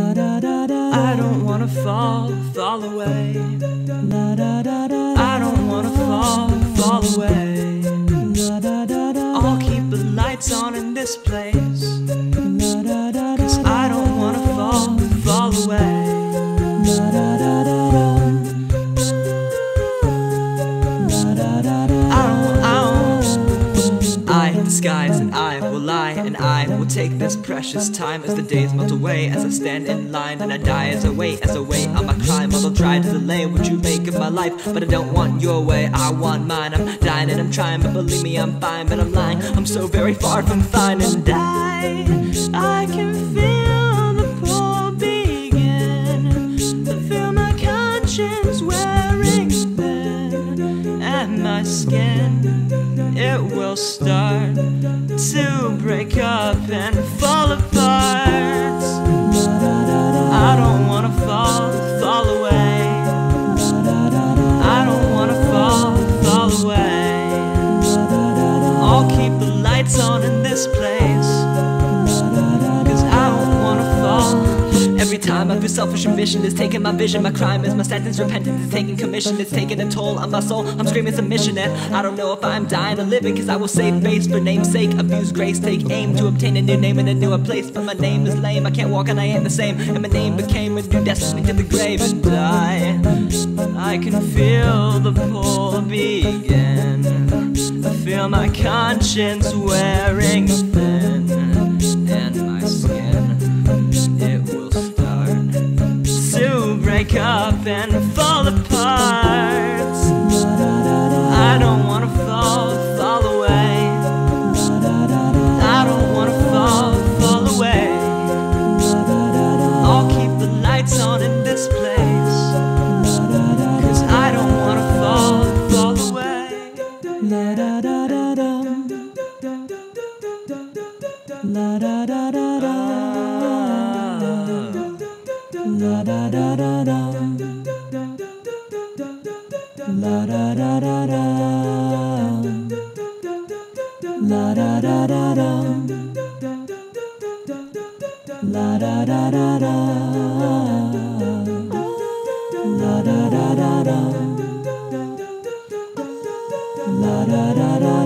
I don't wanna fall away. I don't wanna fall away. I'll keep the lights on in this place, 'cause I don't wanna fall away. I disguise and I will lie, and I will take this precious time as the days melt away, as I stand in line and I die as I wait on my crime. Although try to delay what you make of my life, but I don't want your way, I want mine. I'm dying and I'm trying, but believe me I'm fine, but I'm lying. I'm so very far from fine, and I can feel the pull begin, I feel my conscience wearing thin, and my skin, it will start to break up and fall apart. I don't wanna fall away. I don't wanna fall away. I'll keep the lights on in this place, 'cause I don't wanna fall. Every time I feel selfish ambition is taking my vision. My crime is my sentence, repentance is taking commission. It's taking a toll on my soul, I'm screaming submission. And I don't know if I'm dying or living, 'cause I will save face for name's sake. Abuse grace, take aim to obtain a new name in a newer place. But my name is lame, I can't walk and I ain't the same. And my name became a new destiny to the grave. And I can feel the pull begin, I feel my conscience wearing thin, and my skin, it will start to break up and fall apart. I don't wanna fall away. I don't wanna fall away. I'll keep the lights on in this place, 'cause I don't wanna fall away. La da da da dum, la da da da da, la da da da dum, la da da da da, la da da da dum, la da da da da, la da da da dum, la da da da.